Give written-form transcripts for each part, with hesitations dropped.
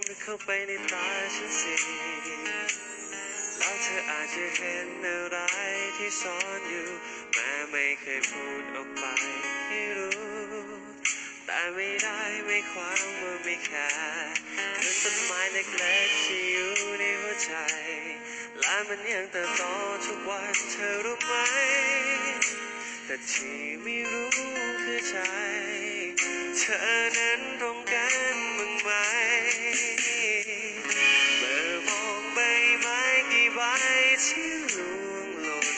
เข้าไปในตาฉันสิแล้วเธออาจจะเห็นอะไรที่ซ่อนอยู่แม้ไม่เคยพูดออกไปให้รู้แต่ไม่ได้ไม่ความว่าไม่แคร์เหมือนต้นไม้เล็กๆที่อยู่ในหัวใจและมันยังเติบโตทุกวันเธอรู้ไหมแต่ที่ไม่รู้คือใจเธอนั้นตรงกันบ้างไหมเมื่อมองใบไม้กี่ใบที่ร่วงหล่น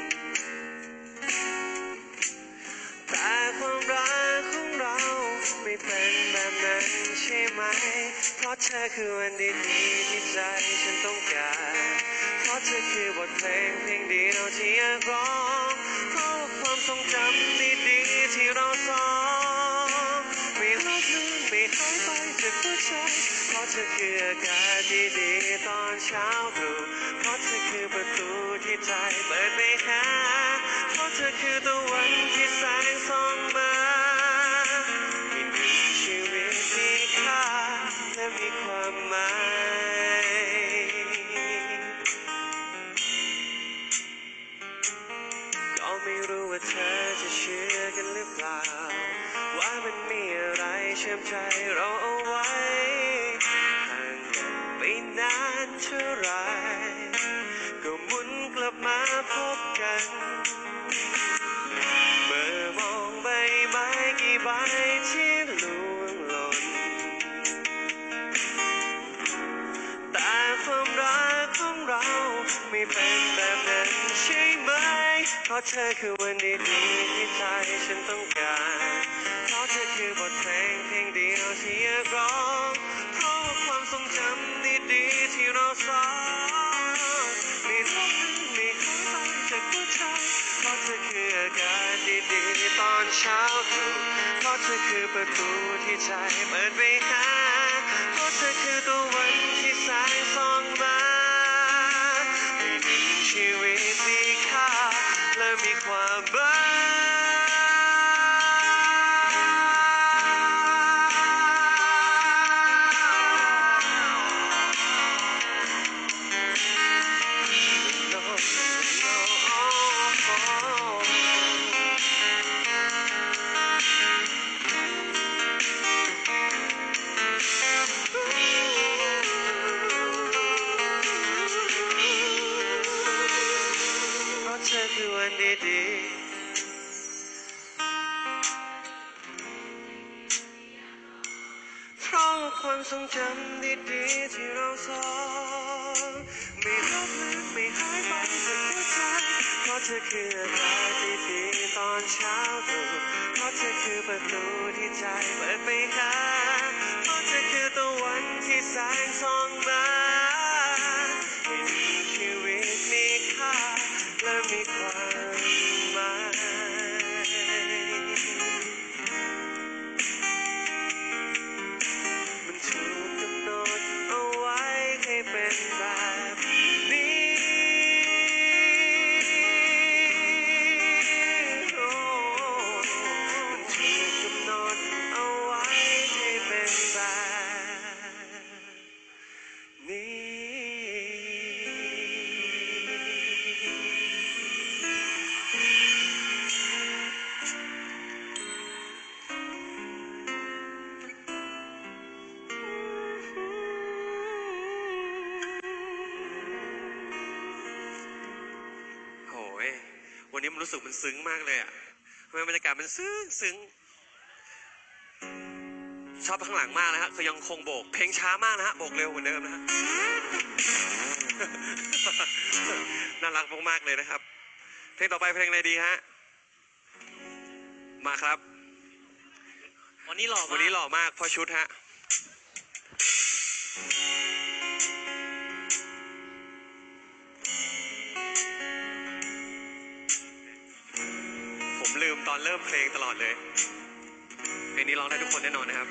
แต่ความรักของเราไม่เป็นแบบนั้นใช่ไหมเพราะเธอคือวันดีๆที่ใจฉันต้องการเพราะเธอคือบทเพลงเดียวที่อยากร้องเพราะความทรงจำดีๆที่เราสองไม่ลบเลือนไม่หายไปจากหัวใจเพราะเธอคืออากาศดีๆตอนเช้าตรู่เพราะเธอคือประตูที่ใจเปิดไปหาเพราะเธอคือตะวันที่แสงส่องมาให้หนึ่งชีวิตมีค่าและมีความหมายก็ไม่รู้ว่าเธอจะเชื่อกันหรือเปล่าว่ามันมีอะไรเชื่อมใจเราเอาไว้ห่างกันไปนานเท่าไรก็หมุนกลับมาพบกันเมื่อมองใบไม้กี่ใบที่ล่วงหล่นแต่ความรักของเราไม่เป็นแบบนั้นใช่ไหมเพราะเธอคือวันดีๆที่ใจฉันต้องการเพราะเธอคือบทเพลงเดียวที่อยากร้องเพราะความทรงจำดีๆที่เราสองไม่ลบเลือนไม่หายไปจากหัวใจเพราะเธอคืออากาศดีๆตอนเช้าตรู่เพราะเธอคือประตูที่ใจเปิดไปหาเพราะเธอคือตะวันที่แสงส่องมาให้หนึ่งชีวิตมีค่าและมีความหมายเธอคือวันดีๆเพราะความทรงจำดีๆที่เราสองไม่ลบเลือนไม่หายไปจากหัวใจเพราะเธอคืออากาศดีๆตอนเช้าตรู่เพราะเธอคือประตูที่ใจเปิดไปหาเพราะเธอคือตะวันที่แสงส่องมาให้มีชีวิตมีค่าและมีความหมายมันถูกกำหนดเอาไว้ให้เป็นแบบนี้มันถูกกำหนดเอาไว้ให้เป็นแบบนี้โอ้ยวันนี้มันรู้สึกมันซึ้งมากเลยอ่ะทำไมบรรยากาศมันซึ้งชอบข้างหลังมากนะฮะคือยังคงโบกเพลงช้ามากนะฮะโบกเร็วเหมือนเดิมนะฮะน่ารักมากๆเลยนะครับเพลงต่อไปเพลงอะไรดีฮะมาครับวันนี้หล่อมากเพราะชุดฮะผมลืมตอนเริ่มเพลงตลอดเลยเพลงนี้ร้องได้ทุกคนแน่นอนนะครับ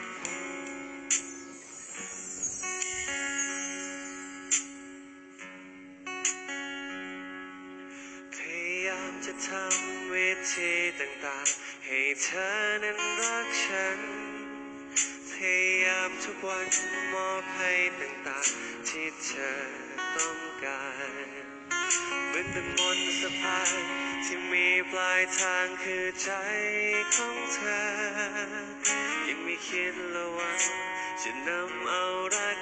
พยายามจะทำวิธีต่างๆให้เธอนั้นรักฉันพยายยามทุกวันมอบให้ต่างๆที่เธอต้องการเหมือนเป็นมนต์สะพานที่มีปลายทางคือใจของเธอยังไม่คิดละว่าจะนำเอารัก